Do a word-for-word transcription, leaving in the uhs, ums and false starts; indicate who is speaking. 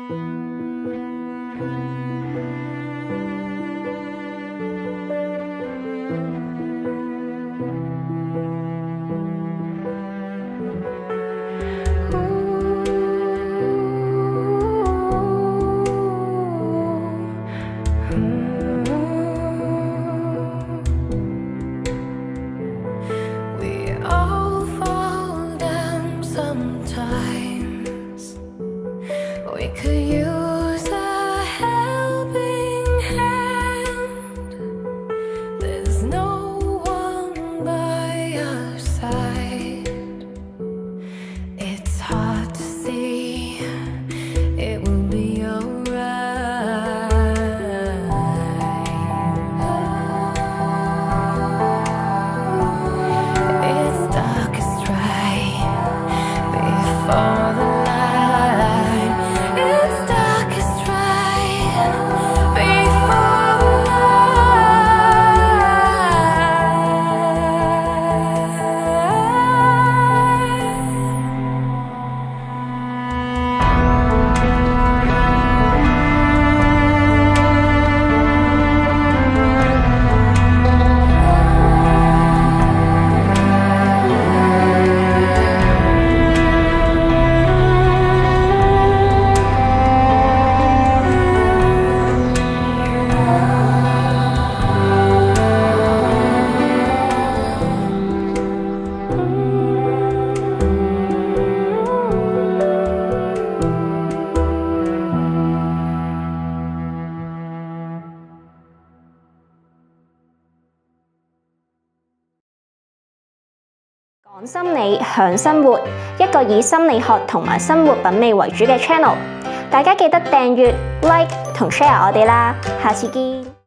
Speaker 1: We could use a helping hand. There's no one by our side. It's hard to see it will be alright. It's darkest right before the講心理享生活，一個以心理學同埋生活品味為主嘅 channel， 大家記得訂閱、like 同 share 我哋啦，下次見。